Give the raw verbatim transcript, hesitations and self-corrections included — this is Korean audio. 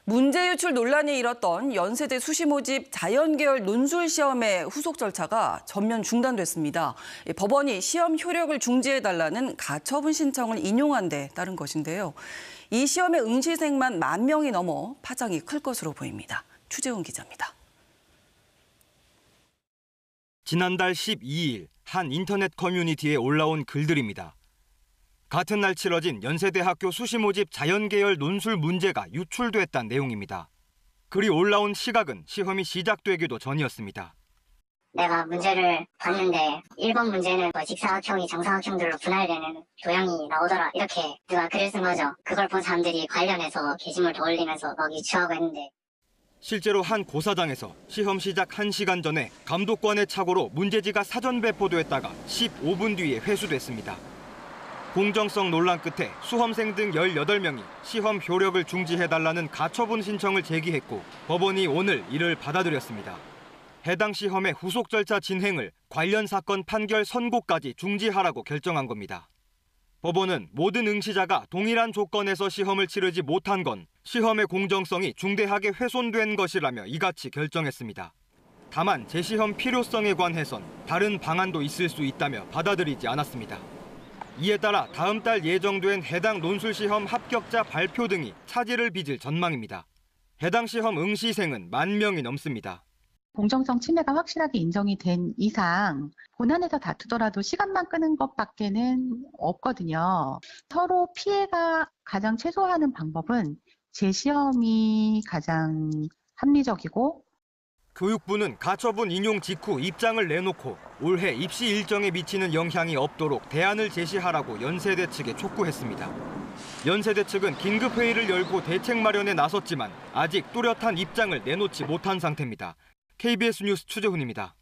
문제 유출 논란이 일었던 연세대 수시 모집 자연계열 논술 시험의 후속 절차가 전면 중단됐습니다. 법원이 시험 효력을 중지해달라는 가처분 신청을 인용한 데 따른 것인데요. 이 시험의 응시생만 만 명이 넘어 파장이 클 것으로 보입니다. 추재훈 기자입니다. 지난달 십이일 한 인터넷 커뮤니티에 올라온 글들입니다. 같은 날 치러진 연세대학교 수시 모집 자연계열 논술 문제가 유출됐다는 내용입니다. 글이 올라온 시각은 시험이 시작되기도 전이었습니다. 내가 문제를 봤는데 일 번 문제는 뭐 직사각형이 정사각형들로 분할되는 도형이 나오더라. 이렇게 누가 글을 쓴 거죠. 그걸 본 사람들이 관련해서 게시물도 올리면서 막 유추하고 했는데. 실제로 한 고사장에서 시험 시작 한 시간 전에 감독관의 착오로 문제지가 사전 배포됐다가 십오 분 뒤에 회수됐습니다. 공정성 논란 끝에 수험생 등 열여덟 명이 시험 효력을 중지해달라는 가처분 신청을 제기했고 법원이 오늘 이를 받아들였습니다. 해당 시험의 후속 절차 진행을 관련 사건 판결 선고까지 중지하라고 결정한 겁니다. 법원은 모든 응시자가 동일한 조건에서 시험을 치르지 못한 건 시험의 공정성이 중대하게 훼손된 것이라며 이같이 결정했습니다. 다만 재시험 필요성에 관해선 다른 방안도 있을 수 있다며 받아들이지 않았습니다. 이에 따라 다음 달 예정된 해당 논술시험 합격자 발표 등이 차질을 빚을 전망입니다. 해당 시험 응시생은 만 명이 넘습니다. 공정성 침해가 확실하게 인정이 된 이상 본안에서 다투더라도 시간만 끄는 것밖에는 없거든요. 서로 피해가 가장 최소화하는 방법은 재시험이 가장 합리적이고 교육부는 가처분 인용 직후 입장을 내놓고 올해 입시 일정에 미치는 영향이 없도록 대안을 제시하라고 연세대 측에 촉구했습니다. 연세대 측은 긴급회의를 열고 대책 마련에 나섰지만 아직 뚜렷한 입장을 내놓지 못한 상태입니다. 케이비에스 뉴스 추재훈입니다.